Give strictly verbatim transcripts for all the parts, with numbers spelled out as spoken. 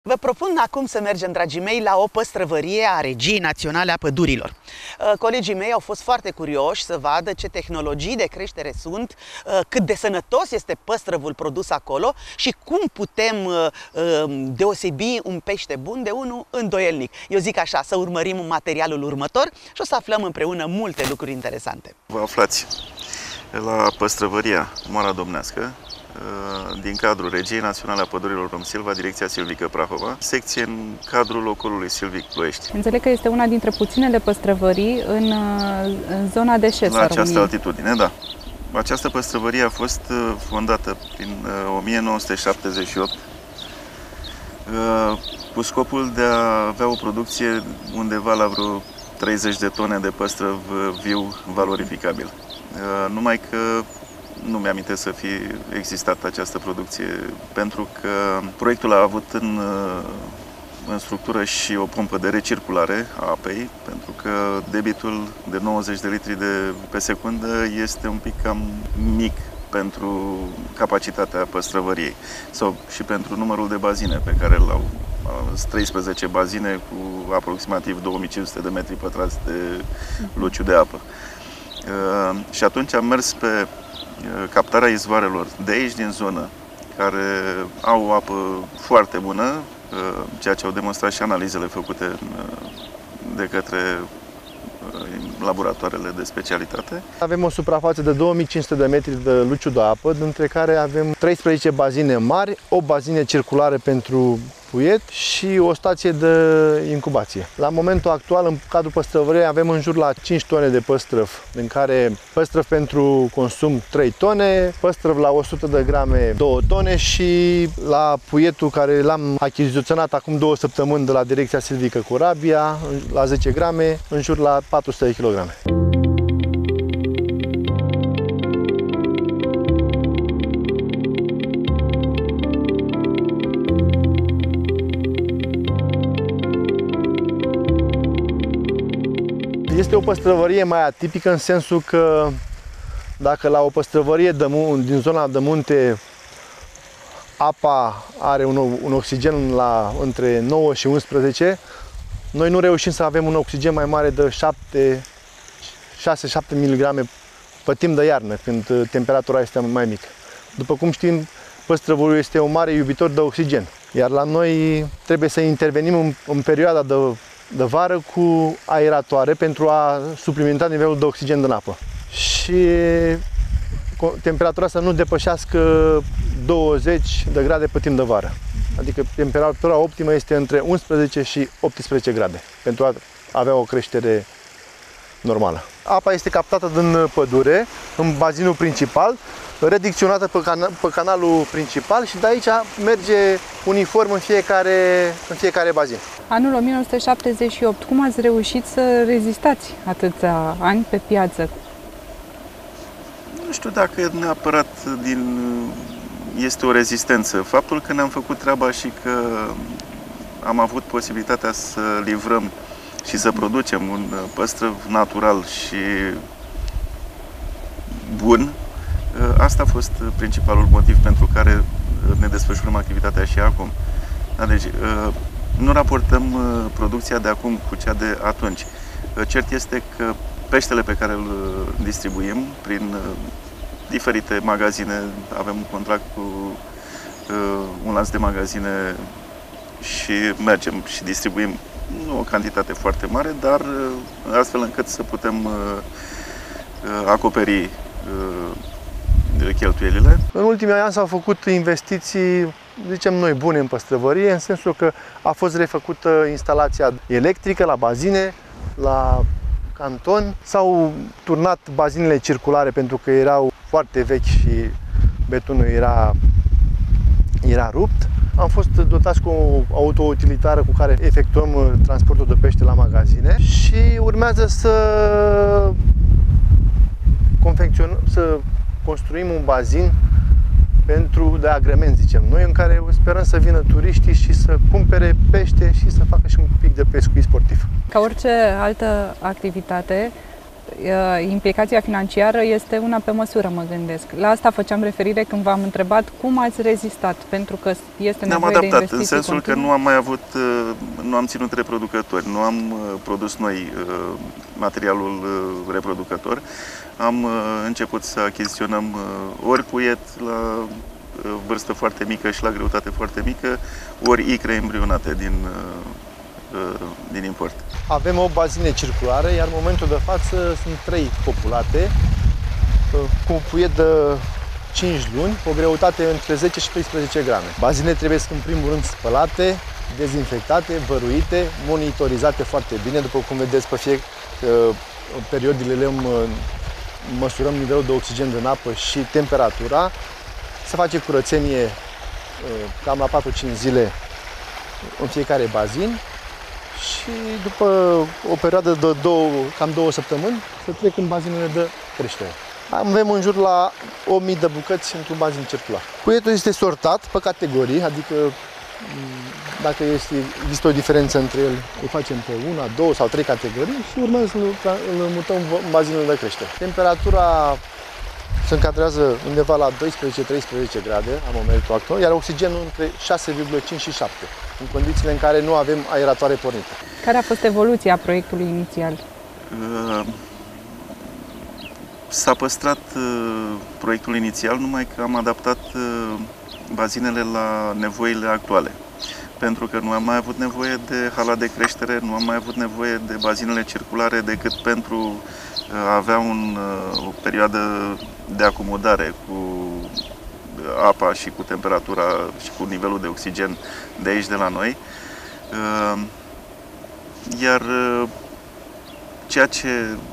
Vă propun acum să mergem, dragii mei, la o păstrăvărie a Regiei Naționale a Pădurilor. Colegii mei au fost foarte curioși să vadă ce tehnologii de creștere sunt, cât de sănătos este păstrăvul produs acolo și cum putem deosebi un pește bun de unul îndoielnic. Eu zic așa, să urmărim materialul următor și o să aflăm împreună multe lucruri interesante. Vă aflați la păstrăvăria Moara Domnească, din cadrul Regiei Naționale a Pădurilor Rom Silva, Direcția Silvică Prahova, secție în cadrul loculului silvic Ploiești. Înțeleg că este una dintre puținele păstrăvării în, în zona de șes. La această altitudine, da. Această păstrăvărie a fost fondată prin o mie nouă sute șaptezeci și opt cu scopul de a avea o producție undeva la vreo treizeci de tone de păstrăv viu valorificabil. Numai că nu mi-amintesc să fi existat această producție, pentru că proiectul a avut în, în structură și o pompă de recirculare a apei, pentru că debitul de nouăzeci de litri de, pe secundă este un pic cam mic pentru capacitatea păstrăvăriei sau și pentru numărul de bazine pe care îl au. treisprezece bazine cu aproximativ două mii cinci sute de metri pătrați de luciu de apă. Și atunci am mers pe captarea izvoarelor de aici, din zonă, care au o apă foarte bună, ceea ce au demonstrat și analizele făcute de către laboratoarele de specialitate. Avem o suprafață de două mii cinci sute de metri de luciu de apă, dintre care avem treisprezece bazine mari, o bazine circulare pentru puiet și o stație de incubație. La momentul actual, în cadrul păstrăvăriei, avem în jur la cinci tone de păstrăv, în care păstrăv pentru consum trei tone, păstrăv la o sută de grame două tone și la puietul care l-am achiziționat acum două săptămâni de la Direcția Silvică Corabia, la zece grame, în jur la patru sute de kilograme. Este o păstrăvărie mai atipică în sensul că dacă la o păstrăvărie de din zona de munte apa are un, un oxigen la între nouă și unsprezece, noi nu reușim să avem un oxigen mai mare de șase șapte miligrame pe timp de iarnă, când temperatura este mai mică. După cum știm, păstrăvul este un mare iubitor de oxigen, iar la noi trebuie să intervenim în, în perioada de de vară cu aeratoare pentru a suplimenta nivelul de oxigen din apă și temperatura să nu depășească douăzeci de grade pe timp de vară. Adică temperatura optimă este între unsprezece și optsprezece grade pentru a avea o creștere normală. Apa este captată din pădure, în bazinul principal, redicționată pe, cana pe canalul principal și de aici merge uniform în fiecare, în fiecare bazin. Anul o mie nouă sute șaptezeci și opt, cum ați reușit să rezistați atâția ani pe piață? Nu știu dacă neapărat din, este o rezistență. Faptul că ne-am făcut treaba și că am avut posibilitatea să livrăm și să producem un păstrăv natural și bun, asta a fost principalul motiv pentru care ne desfășurăm activitatea și acum. Deci, nu raportăm producția de acum cu cea de atunci. Cert este că peștele pe care îl distribuim prin diferite magazine, avem un contract cu un lanț de magazine și mergem și distribuim nu o cantitate foarte mare, dar astfel încât să putem acoperi cheltuielile. În ultimii ani s-au făcut investiții, zicem noi, bune în păstrăvărie, în sensul că a fost refăcută instalația electrică la bazine, la canton, s-au turnat bazinele circulare pentru că erau foarte vechi și betonul era, era rupt. Am fost dotați cu o autoutilitară cu care efectuăm transportul de pește la magazine și urmează să confecționăm, să construim un bazin pentru de agrement, zicem noi, în care sperăm să vină turiștii și să cumpere pește și să facă și un pic de pescuit sportiv. Ca orice altă activitate, implicația financiară este una pe măsură, mă gândesc. La asta făceam referire când v-am întrebat cum ați rezistat, pentru că este nevoie de investiții. Ne-am adaptat, în sensul continuu. că nu am mai avut, nu am ținut reproducători, nu am produs noi materialul reproducător. Am început să achiziționăm ori puiet la vârstă foarte mică și la greutate foarte mică, ori icre embrionate din, din import. Avem o bazină circulară, iar în momentul de față sunt trei populate, cu puiet de cinci luni, cu o greutate între zece și paisprezece grame. Bazinele trebuie, în primul rând, spălate, dezinfectate, văruite, monitorizate foarte bine. După cum vedeți, pe fiecare periodile le măsurăm nivelul de oxigen din apă și temperatura. Se face curățenie cam la patru-cinci zile în fiecare bazin și după o perioadă de două, cam două săptămâni se trec în bazinele de creștere. Avem în jur la o mie de bucăți într-un bazin circular. Puietul este sortat pe categorii, adică dacă este, există o diferență între ele, îl facem pe una, două sau trei categorii și urmăm să îl mutăm în bazinele de creștere. Temperatura se încadrează undeva la doisprezece-treisprezece grade la momentul actual, iar oxigenul între șase virgulă cinci și șapte, în condițiile în care nu avem aeratoare pornite. Care a fost evoluția proiectului inițial? S-a păstrat proiectul inițial, numai că am adaptat bazinele la nevoile actuale. Pentru că nu am mai avut nevoie de hala de creștere, nu am mai avut nevoie de bazinele circulare decât pentru a avea un, o perioadă de acomodare cu apa și cu temperatura și cu nivelul de oxigen de aici, de la noi. Iar ceea ce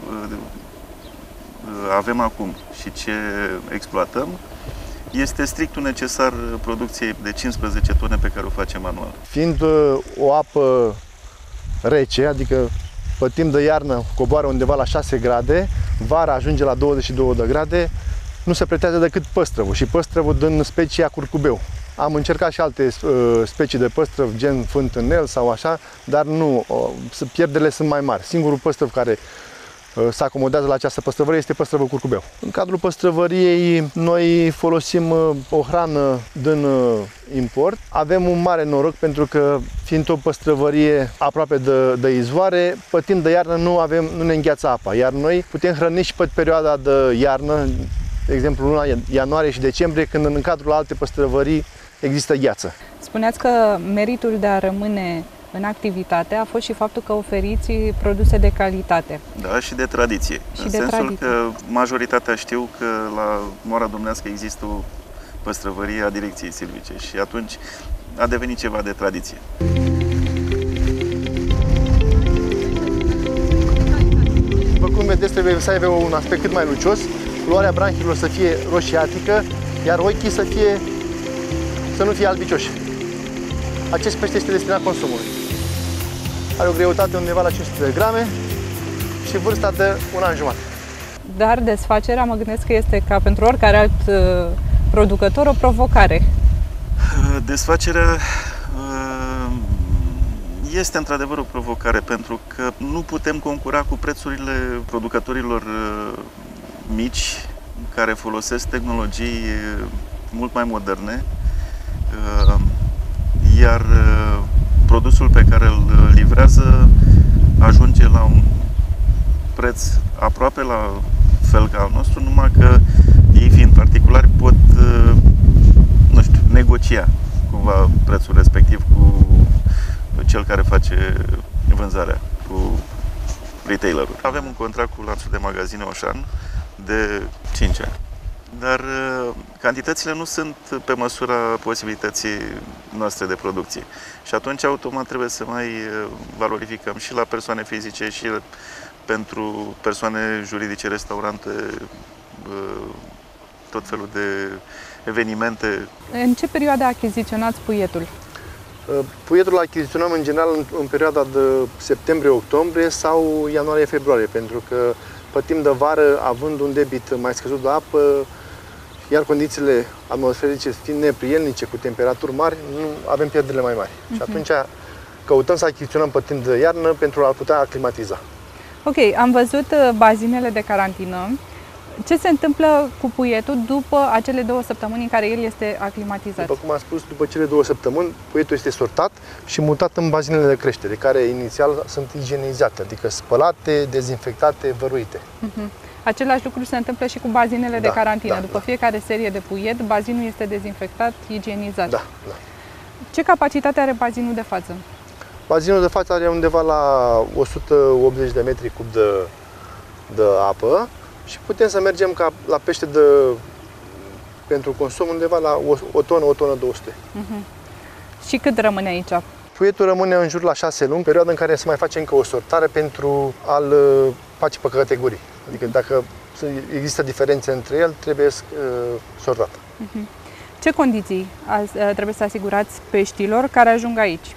avem acum și ce exploatăm este strictul necesar producției de cincisprezece tone pe care o facem anual. Fiind o apă rece, adică pe timp de iarnă coboară undeva la șase grade, vara ajunge la douăzeci și două de grade, nu se pretează decât păstrăvul și păstrăvul din specia curcubeu. Am încercat și alte uh, specii de păstrăv, gen fântânel sau așa, dar nu, uh, pierderile sunt mai mari. Singurul păstrăv care uh, se acomodează la această păstrăvărie este păstrăvul curcubeu. În cadrul păstrăvăriei noi folosim uh, o hrană din uh, import. Avem un mare noroc pentru că, fiind o păstrăvărie aproape de, de izvoare, pe timp de iarnă nu, avem, nu ne îngheață apa, iar noi putem hrăni și pe perioada de iarnă, de exemplu luna ianuarie și decembrie, când în cadrul alte păstrăvării există gheață. Spuneați că meritul de a rămâne în activitate a fost și faptul că oferiți produse de calitate. Da, și de tradiție. Și în de sensul tradiție. că majoritatea știu că la Moara Domnească există o păstrăvărie a direcției silvice și atunci a devenit ceva de tradiție. După cum vedeți, trebuie să aibă un aspect cât mai lucios, culoarea branchilor să fie roșiatică, iar ochii să fie să nu fie albicioși. Acest pește este destinat consumului. Are o greutate undeva la cinci sute de grame și vârsta de un an jumătate. Dar desfacerea, mă gândesc că este, ca pentru oricare alt uh, producător, o provocare. Desfacerea uh, este într-adevăr o provocare, pentru că nu putem concura cu prețurile producătorilor uh, mici care folosesc tehnologii uh, mult mai moderne, uh, iar uh, produsul pe care îl livrează ajunge la un preț aproape la fel ca al nostru, numai că ei, fiind particulari, pot uh, nu știu, negocia cumva prețul respectiv cu cel care face vânzarea, cu retailerul. Avem un contract cu lanțul de magazine Oșan de cinci ani. Dar cantitățile nu sunt pe măsura posibilității noastre de producție. Și atunci automat trebuie să mai valorificăm și la persoane fizice și pentru persoane juridice, restaurante, tot felul de evenimente. În ce perioadă achiziționați puietul? Puietul îl achiziționăm în general în, în perioada de septembrie-octombrie sau ianuarie-februarie, pentru că pe timp de vară, având un debit mai scăzut de apă, iar condițiile atmosferice fiind neprielnice, cu temperaturi mari, nu avem pierderile mai mari. Uh-huh. Și atunci căutăm să achiziționăm pe timp de iarnă pentru a putea aclimatiza. Ok, am văzut uh, bazinele de carantină. Ce se întâmplă cu puietul după acele două săptămâni în care el este aclimatizat? După cum am spus, după cele două săptămâni, puietul este sortat și mutat în bazinele de creștere, care inițial sunt igienizate, adică spălate, dezinfectate, văruite. Uh-huh. Același lucru se întâmplă și cu bazinele Da, de carantină. da, După da. fiecare serie de puiet, bazinul este dezinfectat, igienizat. Da, da. Ce capacitate are bazinul de față? Bazinul de față are undeva la o sută optzeci de metri cub de, de apă și putem să mergem ca la pește de, pentru consum undeva la o, o tonă, o tonă două sute. Uh-huh. Și cât rămâne aici? Puietul rămâne în jur la șase luni, perioada în care se mai face încă o sortare pentru a-l face pe categorii. Adică dacă există diferențe între el, trebuie uh, sortat. Uh-huh. Ce condiții trebuie să asigurați peștilor care ajung aici?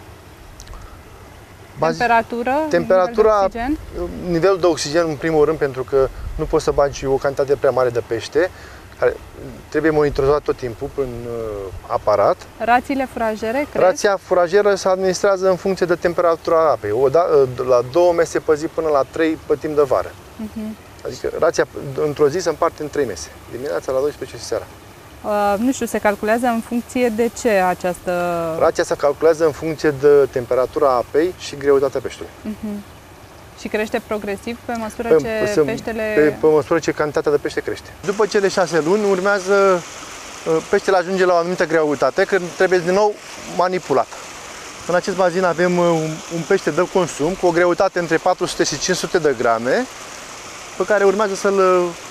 Temperatură, Temperatura, nivel de oxigen? Nivelul de oxigen în primul rând, pentru că nu poți să bagi o cantitate prea mare de pește, care trebuie monitorizat tot timpul prin uh, aparat. Rațiile furajere, crezi? Rația furajeră se administrează în funcție de temperatura apei, o da, la două mese pe zi până la trei pe timp de vară. Uh-huh. Adică rația într-o zi se împarte în trei mese, dimineața la douăsprezece și seara. Uh, nu știu, se calculează în funcție de ce această... Rația se calculează în funcție de temperatura apei și greutatea peștelui. Uh-huh. Și crește progresiv pe măsură pe, ce se, peștele... Pe, pe măsură ce cantitatea de pește crește. După cele șase luni urmează, peștele ajunge la o anumită greutate, când trebuie din nou manipulat. În acest bazin avem un, un pește de consum cu o greutate între patru sute și cinci sute de grame, pe care urmează să-l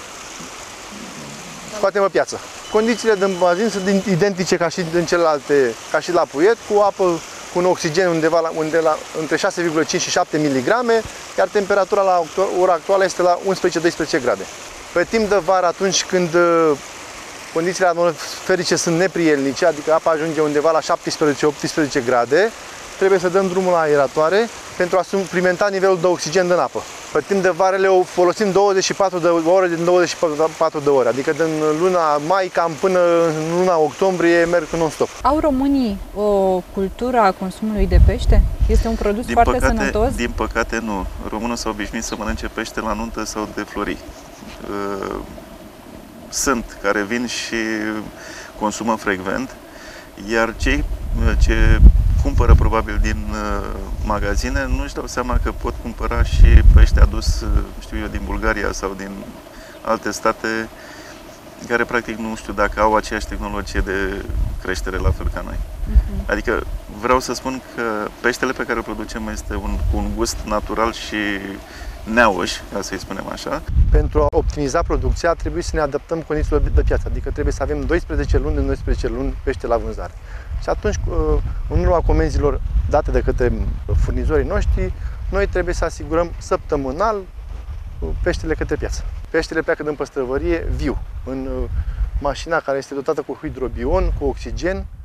scoatem pe piață. Condițiile din bazin sunt identice ca și în celelalte, ca și la puiet, cu apă cu un oxigen undeva, la, undeva la, între șase virgulă cinci și șapte miligrame, iar temperatura la ora actuală este la unsprezece doisprezece grade. Pe timp de vară, atunci când condițiile atmosferice sunt neprielnice, adică apa ajunge undeva la șaptesprezece optsprezece grade, trebuie să dăm drumul la aeratoare pentru a suplimenta nivelul de oxigen din apă. Pe timp de vară le folosim douăzeci și patru de ore din douăzeci și patru de ore, adică din luna mai cam până în luna octombrie merg non-stop. Au românii o cultură a consumului de pește? Este un produs din foarte păcate, sănătos? Din păcate nu. Românul s-a obișnuit să mănânce pește la nuntă sau de flori. Sunt care vin și consumă frecvent, iar cei ce cumpără probabil din uh, magazine, nu își dau seama că pot cumpăra și pește adus, știu eu, din Bulgaria sau din alte state care practic nu știu dacă au aceeași tehnologie de creștere la fel ca noi. Uh-huh. Adică vreau să spun că peștele pe care îl producem este un, un gust natural și neauș, ca să-i spunem așa. Pentru a optimiza producția, trebuie să ne adaptăm condițiilor de piață, adică trebuie să avem doisprezece luni din doisprezece luni pește la vânzare. Și atunci, în urma comenzilor date de către furnizorii noștri, noi trebuie să asigurăm săptămânal peștele către piață. Peștele pleacă din păstrăvărie viu, în mașina care este dotată cu hidrobion, cu oxigen,